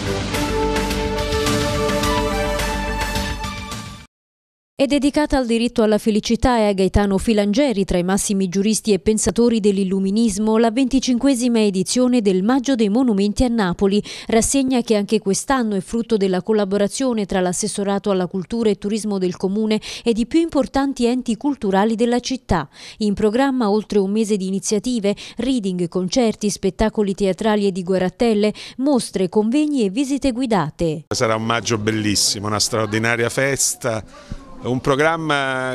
È dedicata al diritto alla felicità e a Gaetano Filangieri, tra i massimi giuristi e pensatori dell'illuminismo, la 25esima edizione del Maggio dei Monumenti a Napoli, rassegna che anche quest'anno è frutto della collaborazione tra l'Assessorato alla Cultura e Turismo del Comune e i più importanti enti culturali della città. In programma oltre un mese di iniziative, reading, concerti, spettacoli teatrali e di guerrattelle, mostre, convegni e visite guidate. Sarà un maggio bellissimo, una straordinaria festa. Un programma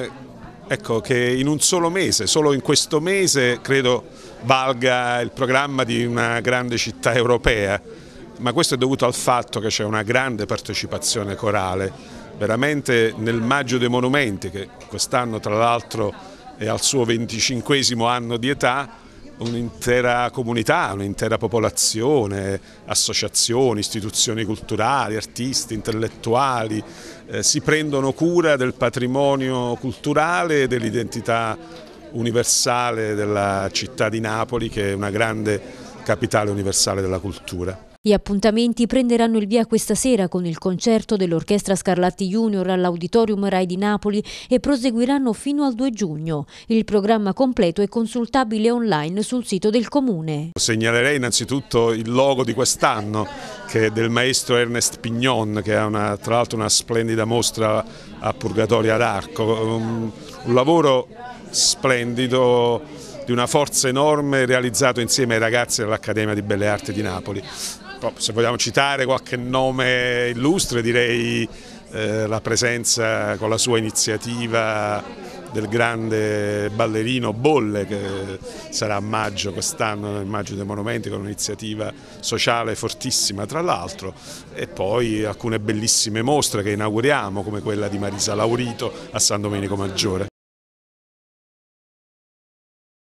che in un solo mese, solo in questo mese, credo valga il programma di una grande città europea, ma questo è dovuto al fatto che c'è una grande partecipazione corale, veramente nel Maggio dei Monumenti, che quest'anno tra l'altro è al suo 25esimo anno di età, un'intera comunità, un'intera popolazione, associazioni, istituzioni culturali, artisti, intellettuali si prendono cura del patrimonio culturale e dell'identità universale della città di Napoli, che è una grande capitale universale della cultura. Gli appuntamenti prenderanno il via questa sera con il concerto dell'Orchestra Scarlatti Junior all'Auditorium Rai di Napoli e proseguiranno fino al 2 giugno. Il programma completo è consultabile online sul sito del Comune. Segnalerei innanzitutto il logo di quest'anno, che è del maestro Ernest Pignon, che ha tra l'altro una splendida mostra a Purgatorio ad Arco, un lavoro splendido, di una forza enorme, realizzato insieme ai ragazzi dell'Accademia di Belle Arti di Napoli. Se vogliamo citare qualche nome illustre, direi la presenza con la sua iniziativa del grande ballerino Bolle, che sarà a maggio quest'anno, nel Maggio dei Monumenti, con un'iniziativa sociale fortissima tra l'altro, e poi alcune bellissime mostre che inauguriamo, come quella di Marisa Laurito a San Domenico Maggiore.